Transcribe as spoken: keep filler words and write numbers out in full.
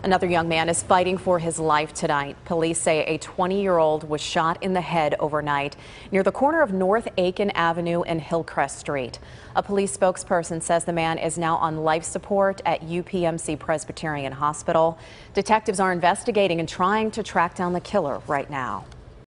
Another young man is fighting for his life tonight. Police say a twenty-year-old was shot in the head overnight near the corner of North Aiken Avenue and Hillcrest Street. A police spokesperson says the man is now on life support at U P M C Presbyterian Hospital. Detectives are investigating and trying to track down the killer right now.